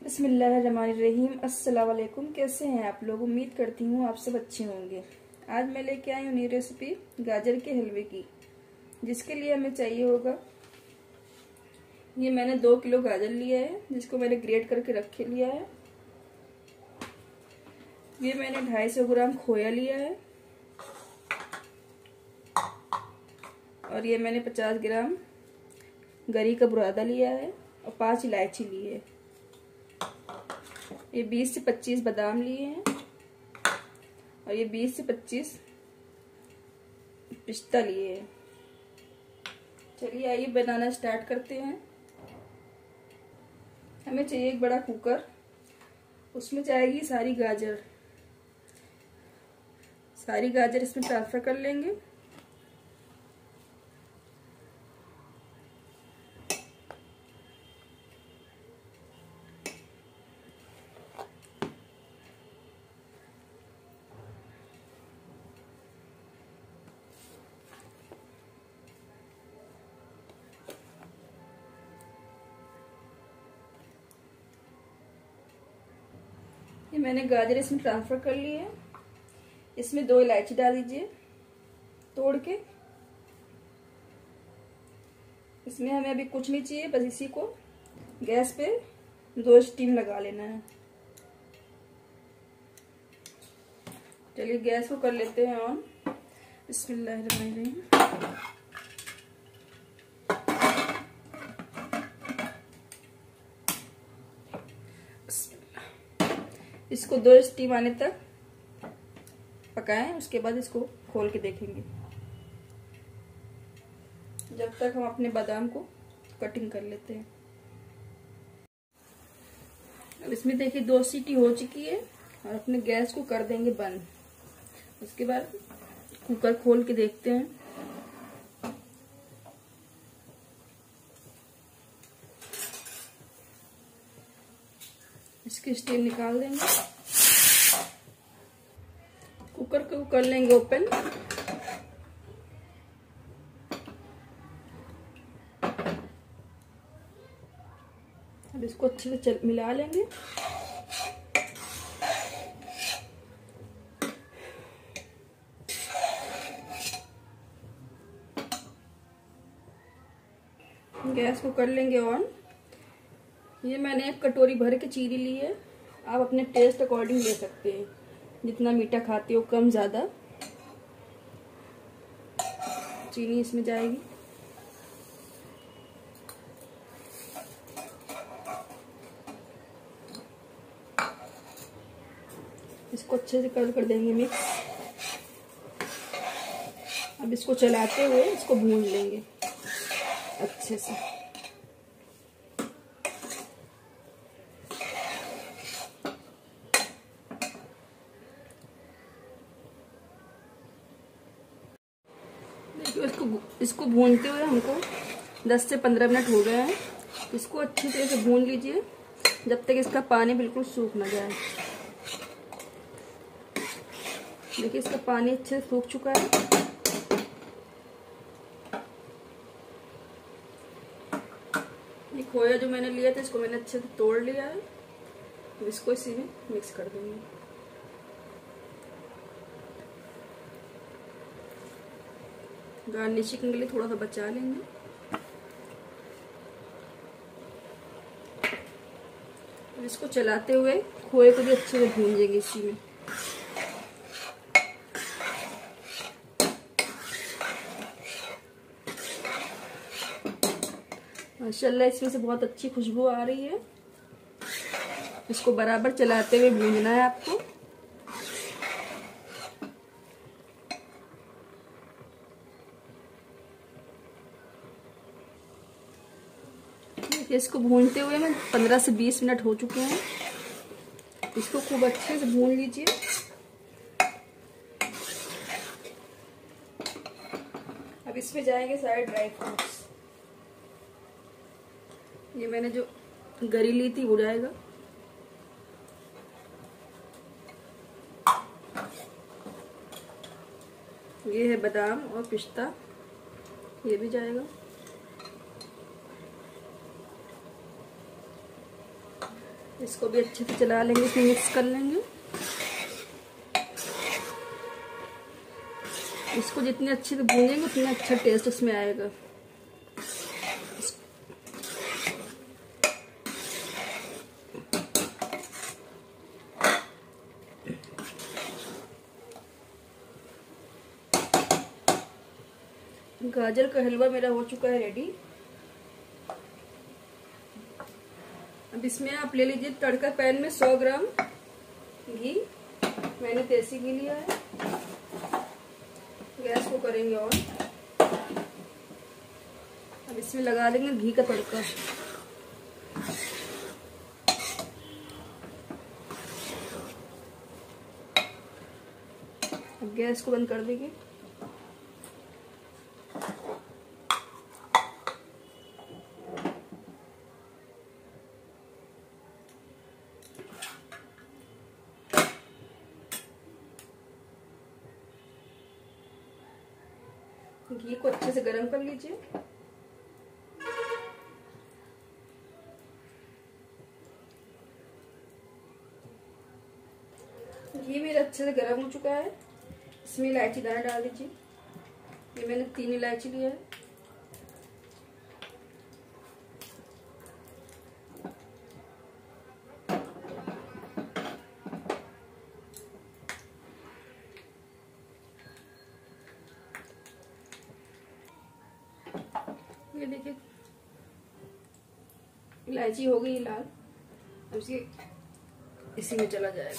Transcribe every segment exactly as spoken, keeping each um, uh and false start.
बिस्मिल्लाहिर्रहमानिर्रहीम। अस्सलाम वालेकुम। कैसे हैं आप लोग? उम्मीद करती हूँ आप सब अच्छे होंगे। आज मैं लेके आई हूँ नई रेसिपी गाजर के हलवे की, जिसके लिए हमें चाहिए होगा, ये मैंने दो किलो गाजर लिया है, जिसको मैंने ग्रेट करके रख लिया है। ये मैंने ढाई सौ ग्राम खोया लिया है, और ये मैंने पचास ग्राम गरी का बुरादा लिया है, और पांच इलायची ली है। ये बीस से पच्चीस बादाम लिए हैं, और ये बीस से पच्चीस पिस्ता लिए हैं। चलिए आइए बनाना स्टार्ट करते हैं। हमें चाहिए एक बड़ा कुकर, उसमें जाएगी सारी गाजर। सारी गाजर इसमें ट्रांसफर कर लेंगे। ये मैंने गाजर इसमें ट्रांसफर कर ली है। इसमें दो इलायची डाल दीजिए तोड़ के। इसमें हमें अभी कुछ नहीं चाहिए, बस इसी को गैस पे दो स्टीम लगा लेना है। चलिए गैस को कर लेते हैं ऑन। बिस्मिल्लाहिर्रहमानिर्रहीम। इसको दो स्टीम आने तक पकाएं, उसके बाद इसको खोल के देखेंगे, जब तक हम अपने बादाम को कटिंग कर लेते हैं। अब इसमें देखिए दो सीटी हो चुकी है, और अपने गैस को कर देंगे बंद। उसके बाद कुकर खोल के देखते हैं। इसकी स्टीम निकाल देंगे। कुकर को कर लेंगे ओपन। अब इसको अच्छे से चल मिला लेंगे। गैस को कर लेंगे ऑन। ये मैंने एक कटोरी भर के चीनी ली है। आप अपने टेस्ट अकॉर्डिंग ले सकते हैं, जितना मीठा खाते हो, कम ज्यादा चीनी इसमें जाएगी। इसको अच्छे से कर कर देंगे मिक्स। अब इसको चलाते हुए इसको भून लेंगे अच्छे से। देखिए इसको इसको भूनते हुए हमको दस से पंद्रह मिनट हो गए हैं। इसको अच्छी तरह से भून लीजिए जब तक इसका पानी बिल्कुल सूख ना जाए। देखिए इसका पानी अच्छे से सूख चुका है। ये खोया जो मैंने लिया था, इसको मैंने अच्छे से तोड़ लिया है। तो इसको इसी में मिक्स कर देंगे। गार्निशिंग के लिए थोड़ा सा बचा लेंगे। अब इसको चलाते हुए खोए को भी अच्छे से भूंजेंगे इसी में। माशाल्लाह इसमें से बहुत अच्छी खुशबू आ रही है। इसको बराबर चलाते हुए भूनना है आपको। इसको भूनते हुए में पंद्रह से बीस मिनट हो चुके हैं। इसको खूब अच्छे से भून लीजिए। अब इसमें जाएंगे सारे ड्राई फ्रूट्स। ये मैंने जो गरी ली थी वो जाएगा। ये है बादाम और पिस्ता, ये भी जाएगा। इसको भी अच्छे से चला लेंगे, इसमें मिक्स कर लेंगे। इसको जितने अच्छे से भूनेंगे उतना अच्छा टेस्ट इसमें आएगा। गाजर का हलवा मेरा हो चुका है रेडी। अब इसमें आप ले लीजिए तड़का पैन में सौ ग्राम घी, मैंने देसी घी लिया है। गैस को करेंगे ऑन। अब इसमें लगा देंगे घी का तड़का। अब गैस को बंद कर देंगे। घी को अच्छे से गर्म कर लीजिए। घी मेरा अच्छे से गर्म हो चुका है। इसमें इलायची दाना डाल दीजिए। ये मैंने तीन इलायची लिया है। ये देखिए इलायची हो गई लाल। अब इसी इसी में चला जाएगा।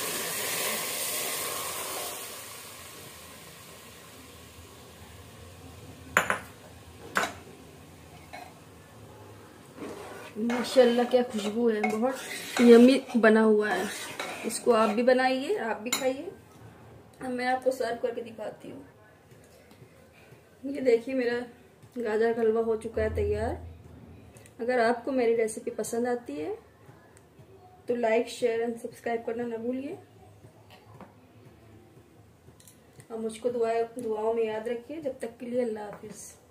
माशाल्लाह क्या खुशबू है, बहुत यम्मी बना हुआ है। इसको आप भी बनाइए, आप भी खाइए। अब मैं आपको सर्व करके दिखाती हूँ। ये देखिए मेरा गाजर का हलवा हो चुका है तैयार। अगर आपको मेरी रेसिपी पसंद आती है तो लाइक शेयर एंड सब्सक्राइब करना ना भूलिए। और मुझको दुआ दुआओं में याद रखिए। जब तक के लिए अल्लाह हाफिज।